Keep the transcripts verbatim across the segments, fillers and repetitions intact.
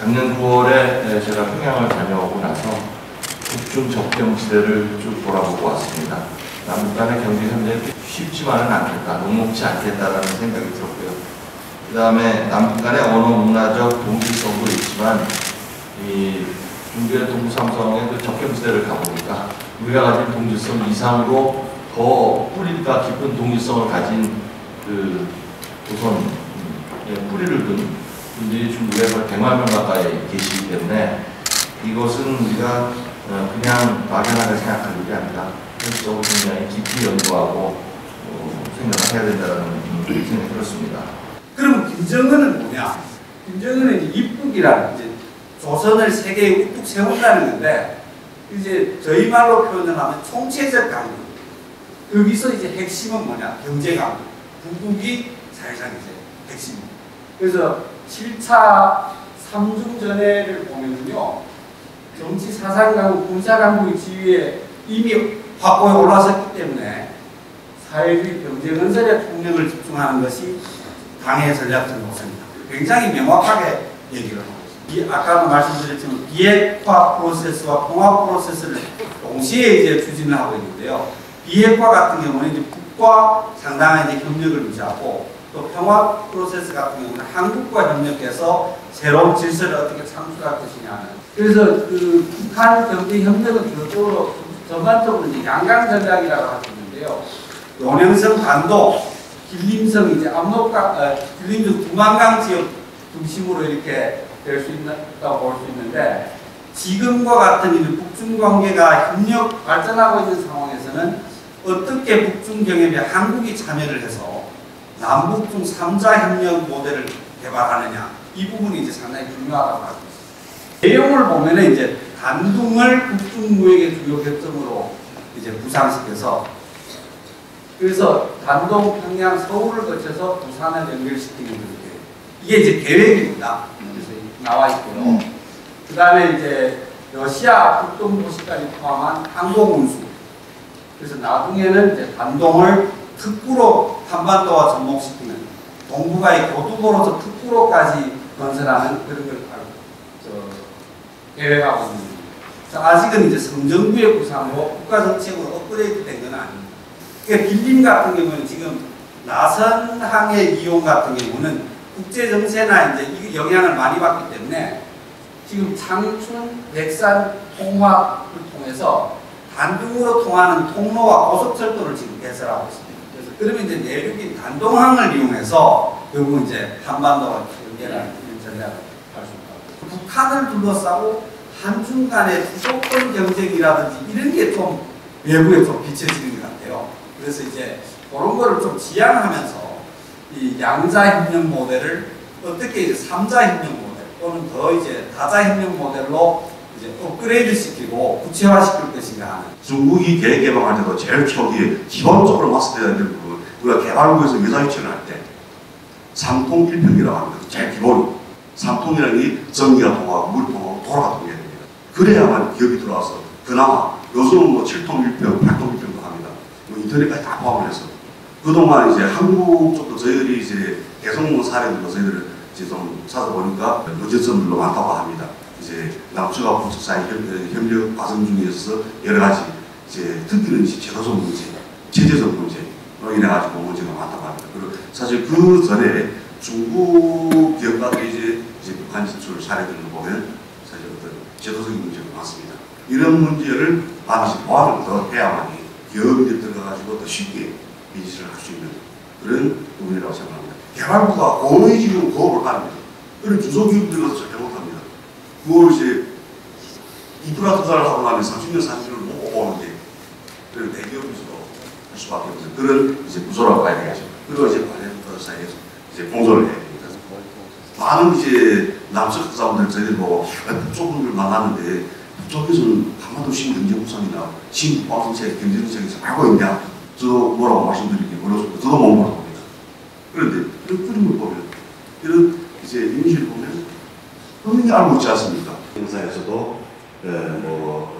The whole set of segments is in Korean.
작년 구월에 제가 평양을 다녀오고 나서 북중 접경 시대를 쭉 돌아보고 왔습니다. 남북 간의 경제 협력이 쉽지만은 않겠다, 녹록지 않겠다라는 생각이 들었고요. 그 다음에 남북 간의 언어 문화적 동질성도 있지만 이 중국의 동북 삼성의 그 접경 시대를 가보니까 우리가 가진 동질성 이상으로 더 뿌리가 깊은 동질성을 가진 그 우선 뿌리를 둔 분들이 중국에 거의 백만 명 가까이 계시기 때문에 이것은 우리가 그냥 막연하게 생각할 일이 아니라 현실적으로 굉장히 깊이 연구하고 어, 생각을 해야 된다는 생각이 들었습니다. 그럼 김정은은 뭐냐? 김정은은 입국이라는 이제 조선을 세계에 우뚝 세운다는 건데 이제 저희 말로 표현을 하면 총체적 강국. 여기서 이제 핵심은 뭐냐? 경제 강국. 북국이 사실상 이제 핵심. 그래서 칠 차 삼중전해를 보면요. 정치 사상 강국, 군사 강국의 지위에 이미 확고히 올라섰기 때문에 사회주의 경제 건설에 총력을 집중하는 것이 당의 전략적 노선입니다. 굉장히 명확하게 얘기를 하고 있습니다. 아까도 말씀드렸지만 비핵화 프로세스와 통합 프로세스를 동시에 이제 추진을 하고 있는데요. 비핵화 같은 경우는 이제 북과 상당한 이제 협력을 유지하고 또 평화 프로세스 같은 경우는 한국과 협력해서 새로운 질서를 어떻게 창출할 것이냐는. 그래서 그 북한 경제 협력은 기본적으로 전반적으로 이제 양강 전략이라고 할 수 있는데요. 논행성 반도, 길림성 이제 압록강, 어, 길림성 두만강 지역 중심으로 이렇게 될 수 있다고 볼 수 있는데 지금과 같은 이 북중 관계가 협력 발전하고 있는 상황에서는 어떻게 북중 경협에 한국이 참여를 해서 남북중 삼자 협력 모델을 개발하느냐 이 부분이 이제 상당히 중요하다고 하고 있습니다. 내용을 보면은 이제 단둥을 북중 무역의 주요 격점으로 이제 부상시켜서 그래서 단동, 평양, 서울을 거쳐서 부산을 연결시키는 그렇게 이게 이제 계획입니다. 그래서 나와 있고요. 그 다음에 이제 러시아 북동 도시까지 포함한 항공운수. 그래서 나중에는 이제 단동을 특구로 한반도와 접목시키는 동북아의 교두보로서 특구로까지 건설하는 그런 걸 계획하고 있습니다. 아직은 이제 성정구의 구상으로 국가정책으로 업그레이드 된 건 아닙니다. 그러니까 길림 같은 경우는 지금 나선항의 이용 같은 경우는 국제정세나 이제 이 영향을 많이 받기 때문에 지금 창춘, 백산, 통화를 통해서 단둥으로 통하는 통로와 고속철도를 지금 개설하고 있습니다. 그래서 그러면 이제 내륙인 단동항을 이용해서 결국 이제 한반도와 연결하는 전략을 할 수 있다. 북한을 둘러싸고 한중 간의 주도권 경쟁이라든지 이런 게 좀 외부에 좀 비춰지는 것 같아요. 그래서 이제 그런 거를 좀 지향하면서 이 양자 협력 모델을 어떻게 이제 삼자 협력 모델 또는 더 이제 다자 협력 모델로 이제 업그레이드 시키고 구체화시킬 것인가 하는. 중국이 계획 개방할 때도 제일 초기에 기본적으로 마스터해야 될 부분, 우리가 개발국에서 유사 유치를 할 때 삼통 일평이라고 합니다. 제일 기본. 삼통이라는 게 전기가 통하고 물 통하고 도로가 통해야 됩니다. 그래야만 기업이 들어와서 그나마 요즘은 뭐 칠통 일평, 팔통 일평도 합니다. 뭐 인터넷까지 다 포함을 해서 그동안 이제 한국 쪽도 저희들이 이제 개성공 사례들도 저희들을 이제 좀 찾아보니까 문제점들도 많다고 합니다. 이제 남측과 북측 사이 협력 과정 중에서 여러 가지 이제 특히는 이제 제도적 문제, 체제적 문제로 인해 가지고 문제가 많다고 합니다. 그리고 사실 그 전에 중국 기업가들이 이제, 이제 북한 진출 사례들을 보면 사실 어떤 제도적인 문제가 많습니다. 이런 문제를 반드시 보완을 더 해야만이 기업이 들어가가지고 더 쉽게 비즈니스를 할 수 있는 그런 부분이라고 생각합니다. 개발부가 거의 지금 고업을 가릅니다. 그런 중소기업들이 가서 절대 못합니다. 그걸 이제 인프라 투자를 하고 나면 삼십 년, 사십 년을 못 오는데 그런 대기업에서도 할 수밖에 없는 그런 이제 구조라고 봐야 되겠죠. 그리고 이제 관련 사이에서 이제 공조를 해야 됩니다. 많은 이제 남측 학자분들 저희들 보고 북쪽 분들 만났는데 북쪽에서는 한반도 신경제국상이나 신국방정책, 경제정책에서 알고 있냐? 저도 뭐라고 말씀드리기 어렵습니다. 저도 못 물어봅니다. 그런데 이런 그림을 보면 이런 이제 이미지를 보면 분명히 알고 있지 않습니까? 행사에서도 에, 뭐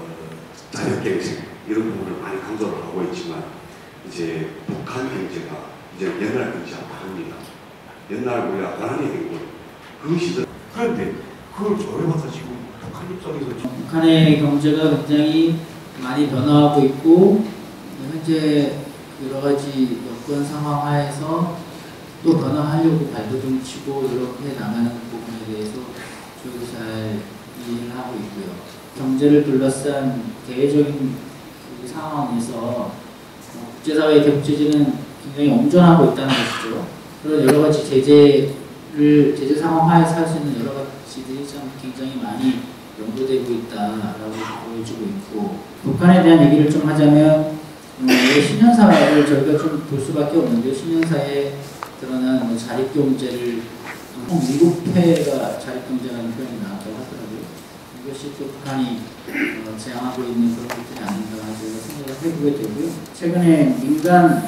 자력경쟁 이런 부분을 많이 강조를 하고 있지만 이제 북한 경제가 이제 옛날 경제하고 다릅니다. 옛날 우리가 권한의 행군 그 시절 그런데 그걸 저렴해서 지금 북한 입장에서 지금 북한의 경제가 굉장히 많이 변화하고 있고 현재 여러 가지 여건 상황 하에서 또 변화하려고 발돋움 치고 노력해 나가는 부분에 대해서 저도 잘 이해를 하고 있고요. 경제를 둘러싼 대외적인 그 상황에서 국제사회의 대북제재는 굉장히 엄전하고 있다는 것이죠. 그런 여러 가지 제재를 제재 상황 하에서 할 수 있는 여러 가지들이 참 굉장히 많이 연구되고 있다라고 보여지고 있고, 북한에 대한 얘기를 좀 하자면 음, 신년사를 저희가 좀 볼 수밖에 없는데, 신년사에 드러난 뭐 자립경제를 총 일곱 회가 자립경제라는 표현이 나왔다고 하더라고요. 이것이 또 북한이 어, 제안하고 있는 그런 것들이 아닌가 제가 생각을 해보게 되고요. 최근에 민간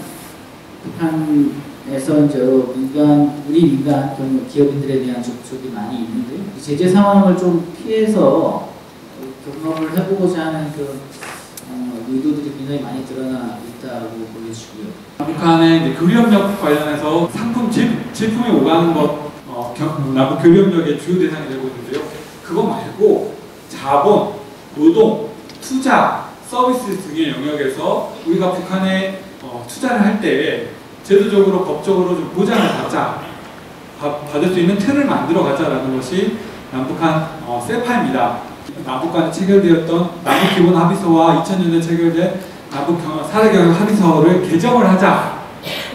북한에서 이제 여러 민간 우리 민간 기업인들에 대한 접촉이 많이 있는데, 이 제재 상황을 좀 피해서 경험을 해보고자 하는 그 어, 의도들이 굉장히 많이 드러나 있다고 보여지고요. 북한의 교류협력 관련해서 상품 제, 제품이 오가는 것, 어, 남북 교류협력의 주요 대상이 되고 있는데요. 그거 말고 자본, 노동, 투자, 서비스 등의 영역에서 우리가 북한에 어, 투자를 할 때 제도적으로 법적으로 좀 보장을 받자, 받, 받을 수 있는 틀을 만들어 가자라는 것이 남북한 어, 세파입니다. 남북 간에 체결되었던 남북기본합의서와 이천 년에 체결된 남북 사대경협 합의서를 개정을 하자라는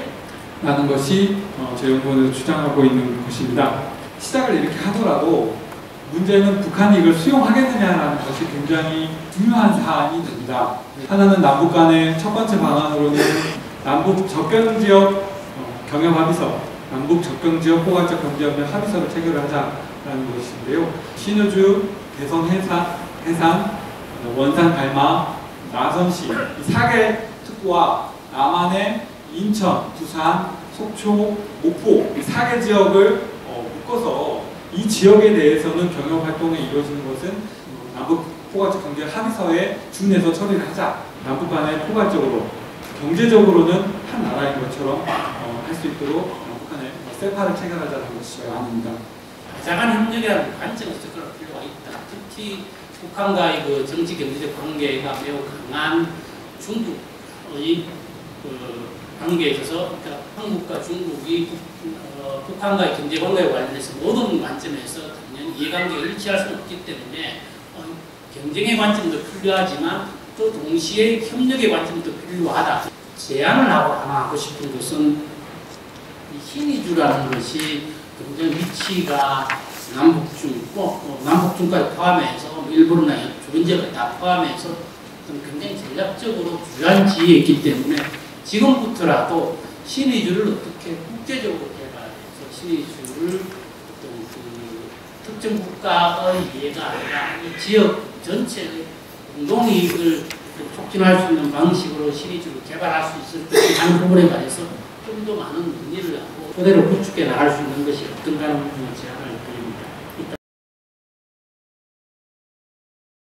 것이 어, 제 연구원에서 주장하고 있는 것입니다. 시작을 이렇게 하더라도 문제는 북한이 이걸 수용하겠느냐라는 것이 굉장히 중요한 사안이 됩니다. 하나는 남북 간의 첫 번째 방안으로는 남북 접경지역 어, 경협합의서, 남북 접경지역 포괄적 경제협력 합의서를 체결을 하자라는 것인데요. 신의주, 대선 해산, 해산, 원산 갈마, 나선시 이 사 개 특구와 남한의 인천, 부산, 속초, 목포 이 사 개 지역을 어, 묶어서 이 지역에 대해서는 경영 활동이 이루어지는 것은 남북 포괄적 경제 합의서에 준해서 처리를 하자. 남북 간에 포괄적으로 경제적으로는 한 나라인 것처럼 어, 할 수 있도록 남북 간에 세파를 체결하자는 것이 아닙니다. 다자간 협력이라는 관점에서 접근할 필요가 있다. 특히 북한과의 그 정치 경제적 관계가 매우 강한 중국의 그 관계에 있어서, 그러니까 한국과 중국이 북, 어, 북한과의 경제 관계에 관련해서 모든 관점에서 당연히 이해관계가 일치할 수는 없기 때문에 어, 경쟁의 관점도 필요하지만 또 동시에 협력의 관점도 필요하다. 제안을 하고 하나 하고 싶은 것은 이 신의주라는 것이 굉장히 위치가 남북중, 어, 남북중까지 포함해서 일본이나 조선지역을 다 포함해서 굉장히 전략적으로 중요한 지위에 있기 때문에 지금부터라도 신의주를 어떻게 국제적으로 개발해서 신의주를 어떤 그 특정 국가의 이해가 아니라 이 지역 전체의 공동이익을 촉진할 수 있는 방식으로 신의주를 개발할 수 있을 때 하는 부분에 관해서 좀 더 많은 논의를 하고 토대를 구축해 나갈 수 있는 것이 어떤가 하는 부분을 제안을